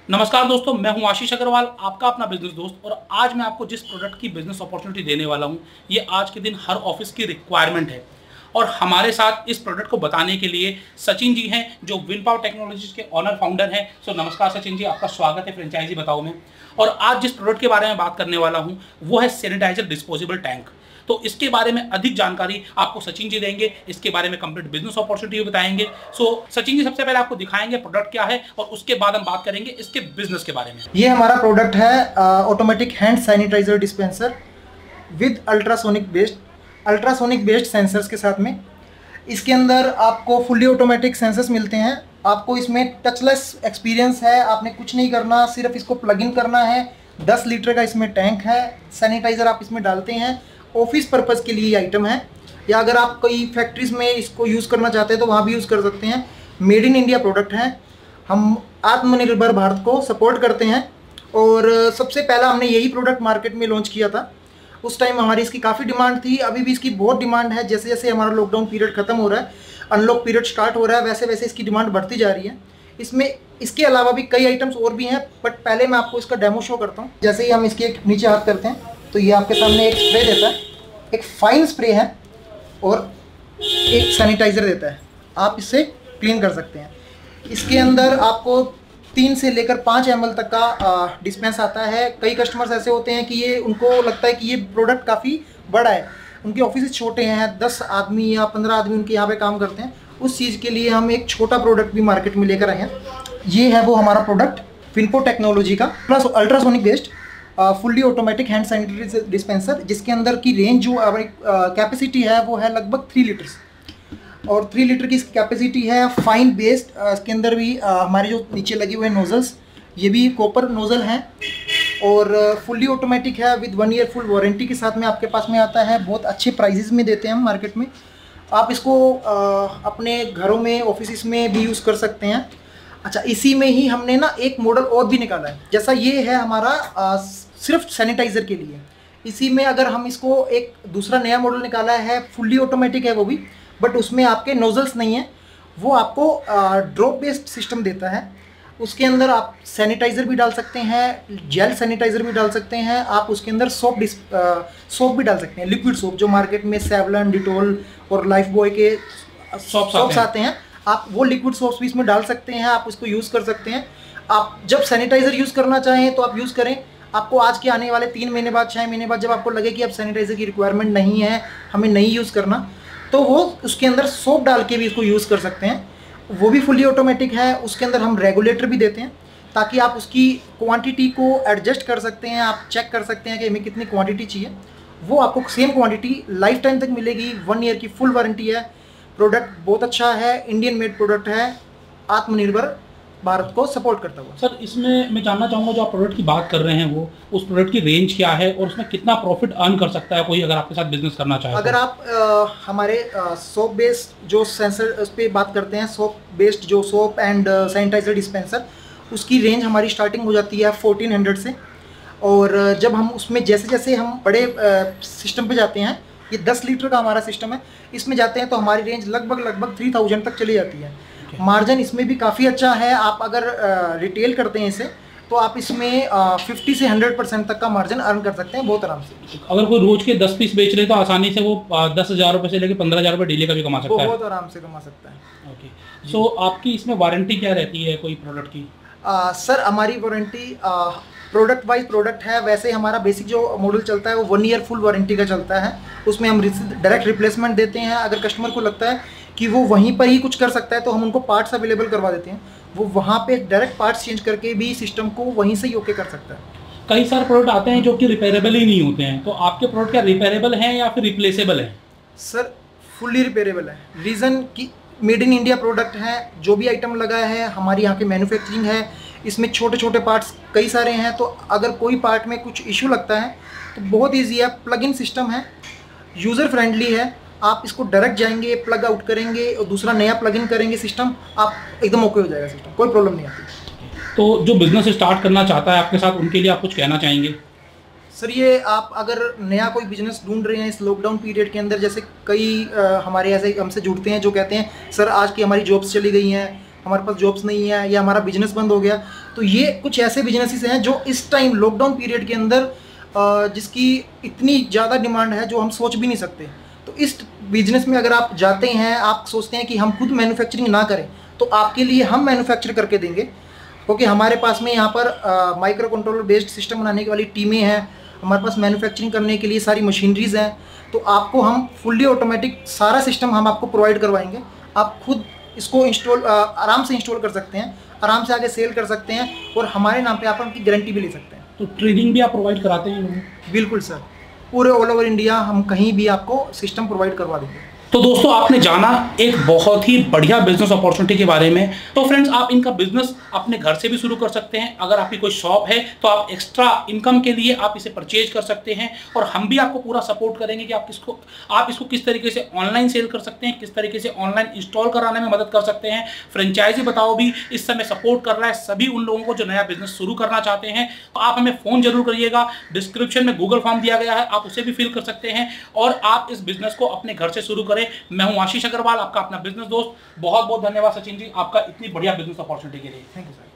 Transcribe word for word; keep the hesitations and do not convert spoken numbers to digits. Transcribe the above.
नमस्कार दोस्तों, मैं हूं आशीष अग्रवाल, आपका अपना बिजनेस दोस्त। और आज मैं आपको जिस प्रोडक्ट की बिजनेस अपॉर्चुनिटी देने वाला हूं, ये आज के दिन हर ऑफिस की रिक्वायरमेंट है। और हमारे साथ इस प्रोडक्ट को बताने के लिए सचिन जी हैं, जो विनपावर टेक्नोलॉजीज के ऑनर फाउंडर हैं। सो नमस्कार सचिन जी, आपका स्वागत है फ्रेंचाइजी बताओ में। और आज जिस प्रोडक्ट के बारे में बात करने वाला हूँ वो है सैनिटाइजर डिस्पोजेबल टैंक। तो इसके बारे में अधिक जानकारी आपको सचिन जी देंगे, इसके बारे में कंप्लीट बिजनेस अपॉर्चुनिटी बताएंगे। सो सचिन जी सबसे पहले आपको दिखाएंगे प्रोडक्ट क्या है और उसके बाद हम बात करेंगे इसके बिजनेस के बारे में। ये हमारा प्रोडक्ट है automatic hand sanitizer dispenser with ultrasonic based ultrasonic based sensors के साथ में। इसके अंदर आपको फुल्ली ऑटोमेटिक सेंसर्स मिलते हैं। आपको इसमें टचलेस एक्सपीरियंस है, आपने कुछ नहीं करना, सिर्फ इसको प्लग इन करना है। दस लीटर का इसमें टैंक है, सैनिटाइज़र आप इसमें डालते हैं। ऑफिस पर्पज़ के लिए ये आइटम है, या अगर आप कोई फैक्ट्रीज में इसको यूज़ करना चाहते हैं तो वहाँ भी यूज़ कर सकते हैं। मेड इन इंडिया प्रोडक्ट है। हम आत्मनिर्भर भारत को सपोर्ट करते हैं और सबसे पहला हमने यही प्रोडक्ट मार्केट में लॉन्च किया था। उस टाइम हमारी इसकी काफ़ी डिमांड थी, अभी भी इसकी बहुत डिमांड है। जैसे जैसे हमारा लॉकडाउन पीरियड खत्म हो रहा है, अनलॉक पीरियड स्टार्ट हो रहा है, वैसे वैसे इसकी डिमांड बढ़ती जा रही है। इसमें इसके अलावा भी कई आइटम्स और भी हैं, बट पहले मैं आपको इसका डेमो शो करता हूँ। जैसे ही हम इसके एक नीचे हाथ करते हैं तो ये आपके सामने एक स्प्रे देता है, एक फाइन स्प्रे है और एक सैनिटाइज़र देता है। आप इससे क्लीन कर सकते हैं। इसके अंदर आपको तीन से लेकर पाँच एम एल तक का डिस्पेंस आता है। कई कस्टमर्स ऐसे होते हैं कि ये उनको लगता है कि ये प्रोडक्ट काफ़ी बड़ा है, उनके ऑफिस छोटे हैं, दस आदमी या पंद्रह आदमी उनके यहाँ पे काम करते हैं। उस चीज़ के लिए हम एक छोटा प्रोडक्ट भी मार्केट में लेकर आए हैं। ये है वो हमारा प्रोडक्ट विनपावर टेक्नोलॉजी का plus ultrasonic based fully automatic hand sanitizer dispenser, जिसके अंदर की रेंज जो कैपेसिटी है वो है लगभग थ्री लीटर्स और थ्री लीटर की कैपेसिटी है। फाइन बेस्ड इसके अंदर भी आ, हमारे जो नीचे लगे हुए नोजल्स, ये भी कॉपर नोजल हैं और फुल्ली ऑटोमेटिक है with one year full warranty के साथ में आपके पास में आता है। बहुत अच्छे प्राइजेस में देते हैं हम मार्केट में। आप इसको आ, अपने घरों में, ऑफिस में भी यूज़ कर सकते हैं। अच्छा, इसी में ही हमने ना एक मॉडल और भी निकाला है। जैसा ये है हमारा आ, सिर्फ सैनिटाइज़र के लिए, इसी में अगर हम इसको एक दूसरा नया मॉडल निकाला है, फुल्ली ऑटोमेटिक है वो भी, बट उसमें आपके नोजल्स नहीं है, वो आपको ड्रॉप बेस्ड सिस्टम देता है। उसके अंदर आप सैनिटाइज़र भी डाल सकते हैं, जेल सैनिटाइज़र भी डाल सकते हैं। आप उसके अंदर सोप डिस सोप भी डाल सकते हैं, लिक्विड सोप जो मार्केट में सेवलन, डिटोल और लाइफ बॉय के सोप्स आते हैं, आप वो लिक्विड सोप्स भी इसमें डाल सकते हैं। आप उसको यूज़ कर सकते हैं। आप जब सैनिटाइज़र यूज़ करना चाहें तो आप यूज़ करें। आपको आज के आने वाले तीन महीने बाद, छः महीने बाद जब आपको लगे कि अब सैनिटाइज़र की रिक्वायरमेंट नहीं है, हमें नहीं यूज़ करना, तो वो उसके अंदर सोप डाल के भी इसको यूज़ कर सकते हैं। वो भी फुली ऑटोमेटिक है। उसके अंदर हम रेगुलेटर भी देते हैं ताकि आप उसकी क्वांटिटी को एडजस्ट कर सकते हैं। आप चेक कर सकते हैं कि हमें कितनी क्वांटिटी चाहिए, वो आपको सेम क्वांटिटी लाइफ टाइम तक मिलेगी। वन ईयर की फुल वारंटी है। प्रोडक्ट बहुत अच्छा है, इंडियन मेड प्रोडक्ट है, आत्मनिर्भर भारत को सपोर्ट करता हुआ। सर, इसमें मैं जानना चाहूँगा, जो आप प्रोडक्ट की बात कर रहे हैं वो उस प्रोडक्ट की रेंज क्या है और उसमें कितना प्रॉफिट अर्न कर सकता है कोई अगर आपके साथ बिजनेस करना चाहे? अगर आप आ, हमारे सोप बेस्ड जो सेंसर उस पर बात करते हैं, सोप बेस्ड जो सोप एंड सैनिटाइजर डिस्पेंसर, उसकी रेंज हमारी स्टार्टिंग हो जाती है फोर्टीन हंड्रेड से। और जब हम उसमें जैसे जैसे हम बड़े सिस्टम पे जाते हैं, ये दस लीटर का हमारा सिस्टम है, इसमें जाते हैं तो हमारी रेंज लगभग लगभग थ्री थाउजेंड तक चली जाती है। मार्जिन इसमें भी काफ़ी अच्छा है। आप अगर रिटेल करते हैं इसे तो आप इसमें फिफ्टी से हंड्रेड परसेंट तक का मार्जिन अर्न कर सकते हैं बहुत आराम से। अगर कोई रोज के दस पीस बेच रहे तो आसानी से वो दस हज़ार रुपये से लेकर पंद्रह हज़ार रुपये डेली का भी कमा सकता है। बहुत आराम से कमा सकता है। ओके, सो आपकी इसमें वारंटी क्या रहती है कोई प्रोडक्ट की? आ, सर, हमारी वारंटी प्रोडक्ट वाइज प्रोडक्ट है। वैसे हमारा बेसिक जो मॉडल चलता है वो वन ईयर फुल वारंटी का चलता है। उसमें हम डायरेक्ट रिप्लेसमेंट देते हैं। अगर कस्टमर को लगता है कि वो वहीं पर ही कुछ कर सकता है तो हम उनको पार्ट्स अवेलेबल करवा देते हैं। वो वहाँ पे डायरेक्ट पार्ट्स चेंज करके भी सिस्टम को वहीं से ही ओके कर सकता है। कई सारे प्रोडक्ट आते हैं जो कि रिपेयरेबल ही नहीं होते हैं, तो आपके प्रोडक्ट क्या रिपेयरेबल हैं या फिर रिप्लेसेबल हैं? सर, फुल्ली रिपेयरेबल है। रीज़न कि मेड इन इंडिया प्रोडक्ट है। जो भी आइटम लगा है हमारी यहाँ की मैन्युफैक्चरिंग है। इसमें छोटे छोटे पार्ट्स कई सारे हैं, तो अगर कोई पार्ट में कुछ इशू लगता है तो बहुत ईजी है। प्लग इन सिस्टम है, यूज़र फ्रेंडली है। आप इसको डायरेक्ट जाएंगे, प्लग आउट करेंगे और दूसरा नया प्लग इन करेंगे सिस्टम, आप एकदम ओके हो जाएगा सिस्टम, कोई प्रॉब्लम नहीं आती। तो जो बिजनेस स्टार्ट करना चाहता है आपके साथ, उनके लिए आप कुछ कहना चाहेंगे? सर, ये आप अगर नया कोई बिजनेस ढूंढ रहे हैं इस लॉकडाउन पीरियड के अंदर, जैसे कई आ, हमारे ऐसे हमसे जुड़ते हैं जो कहते हैं सर आज की हमारी जॉब्स चली गई हैं, हमारे पास जॉब्स नहीं है या हमारा बिजनेस बंद हो गया, तो ये कुछ ऐसे बिजनेसेस हैं जो इस टाइम लॉकडाउन पीरियड के अंदर जिसकी इतनी ज़्यादा डिमांड है जो हम सोच भी नहीं सकते। तो इस बिजनेस में अगर आप जाते हैं, आप सोचते हैं कि हम खुद मैन्युफैक्चरिंग ना करें, तो आपके लिए हम मैन्युफैक्चर करके देंगे, क्योंकि हमारे पास में यहाँ पर माइक्रो कंट्रोलर बेस्ड सिस्टम बनाने वाली टीमें हैं, हमारे पास मैन्युफैक्चरिंग करने के लिए सारी मशीनरीज हैं। तो आपको हम फुल्ली ऑटोमेटिक सारा सिस्टम हम आपको प्रोवाइड करवाएंगे। आप खुद इसको इंस्टॉल आराम से इंस्टॉल कर सकते हैं, आराम से आगे सेल कर सकते हैं, और हमारे नाम पे आप उनकी गारंटी भी ले सकते हैं। तो ट्रेनिंग भी आप प्रोवाइड कराते हैं? बिल्कुल सर, पूरे ऑल ओवर इंडिया हम कहीं भी आपको सिस्टम प्रोवाइड करवा देंगे। तो दोस्तों, आपने जाना एक बहुत ही बढ़िया बिजनेस अपॉर्चुनिटी के बारे में। तो फ्रेंड्स, आप इनका बिजनेस अपने घर से भी शुरू कर सकते हैं। अगर आपकी कोई शॉप है तो आप एक्स्ट्रा इनकम के लिए आप इसे परचेज कर सकते हैं, और हम भी आपको पूरा सपोर्ट करेंगे कि आप किसको आप इसको किस तरीके से ऑनलाइन सेल कर सकते हैं, किस तरीके से ऑनलाइन इंस्टॉल कराने में मदद कर सकते हैं। फ्रेंचाइजी बताओ भी इस समय सपोर्ट कर रहा है सभी उन लोगों को जो नया बिजनेस शुरू करना चाहते हैं। तो आप हमें फ़ोन जरूर करिएगा, डिस्क्रिप्शन में गूगल फॉर्म दिया गया है, आप उसे भी फिल कर सकते हैं और आप इस बिजनेस को अपने घर से शुरू करें। मैं हूं आशीष अग्रवाल, आपका अपना बिजनेस दोस्त। बहुत बहुत धन्यवाद सचिन जी, आपका इतनी बढ़िया बिजनेस अपॉर्चुनिटी के लिए। Thank you sir.